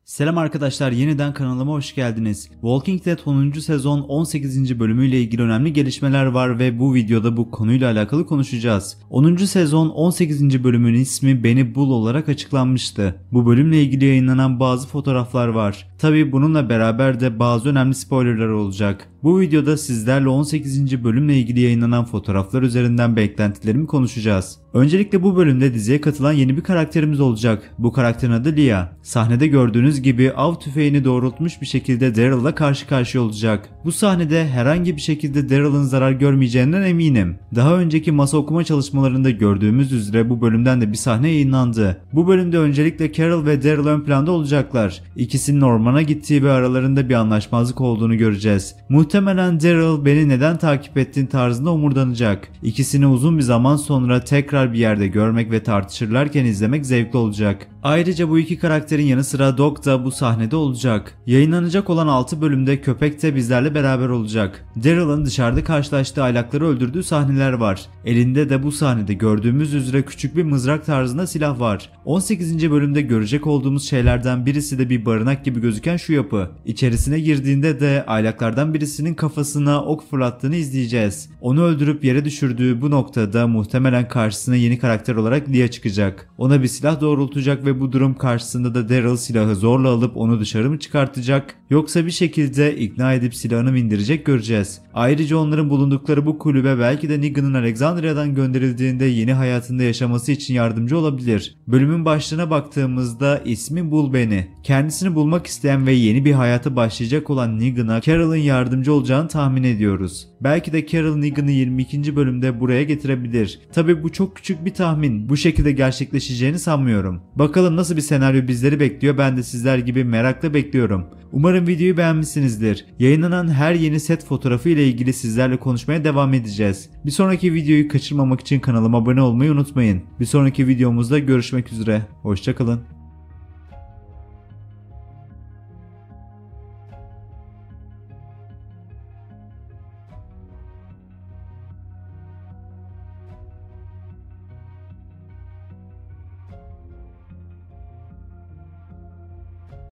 Selam arkadaşlar, yeniden kanalıma hoş geldiniz. Walking Dead 10. sezon 18. bölümüyle ilgili önemli gelişmeler var ve bu videoda bu konuyla alakalı konuşacağız. 10. sezon 18. bölümün ismi Beni Bul olarak açıklanmıştı. Bu bölümle ilgili yayınlanan bazı fotoğraflar var. Tabi bununla beraber de bazı önemli spoilerlar olacak. Bu videoda sizlerle 18. bölümle ilgili yayınlanan fotoğraflar üzerinden beklentilerimi konuşacağız. Öncelikle bu bölümde diziye katılan yeni bir karakterimiz olacak. Bu karakterin adı Lia. Sahnede gördüğünüz gibi av tüfeğini doğrultmuş bir şekilde Daryl'la karşı karşıya olacak. Bu sahnede herhangi bir şekilde Daryl'ın zarar görmeyeceğinden eminim. Daha önceki masa okuma çalışmalarında gördüğümüz üzere bu bölümden de bir sahne yayınlandı. Bu bölümde öncelikle Carol ve Daryl ön planda olacaklar. İkisinin ormana gittiği ve aralarında bir anlaşmazlık olduğunu göreceğiz. Muhtemelen Daryl beni neden takip ettin tarzında omurdanacak. İkisini uzun bir zaman sonra tekrar bir yerde görmek ve tartışırlarken izlemek zevkli olacak. Ayrıca bu iki karakterin yanı sıra Dog da bu sahnede olacak. Yayınlanacak olan 6 bölümde köpek de bizlerle beraber olacak. Daryl'ın dışarıda karşılaştığı aylakları öldürdüğü sahneler var. Elinde de bu sahnede gördüğümüz üzere küçük bir mızrak tarzında silah var. 18. bölümde görecek olduğumuz şeylerden birisi de bir barınak gibi gözüken şu yapı. İçerisine girdiğinde de aylaklardan birisinin kafasına ok fırlattığını izleyeceğiz. Onu öldürüp yere düşürdüğü bu noktada muhtemelen karşısına yeni karakter olarak Lia çıkacak. Ona bir silah doğrultacak ve bu durum karşısında da Daryl silahı zorla alıp onu dışarı mı çıkartacak yoksa bir şekilde ikna edip silahını mı indirecek göreceğiz. Ayrıca onların bulundukları bu kulübe belki de Negan'ın Alexandria'dan gönderildiğinde yeni hayatında yaşaması için yardımcı olabilir. Bölümün başlığına baktığımızda ismi Bul Beni. Kendisini bulmak isteyen ve yeni bir hayata başlayacak olan Negan'a Carol'ın yardımcı olacağını tahmin ediyoruz. Belki de Carol Negan'ı 22. bölümde buraya getirebilir. Tabi bu çok küçük bir tahmin. Bu şekilde gerçekleşeceğini sanmıyorum. Bakalım nasıl bir senaryo bizleri bekliyor, ben de sizler gibi merakla bekliyorum. Umarım videoyu beğenmişsinizdir. Yayınlanan her yeni set fotoğrafı ile ilgili sizlerle konuşmaya devam edeceğiz. Bir sonraki videoyu kaçırmamak için kanalıma abone olmayı unutmayın. Bir sonraki videomuzda görüşmek üzere. Hoşça kalın.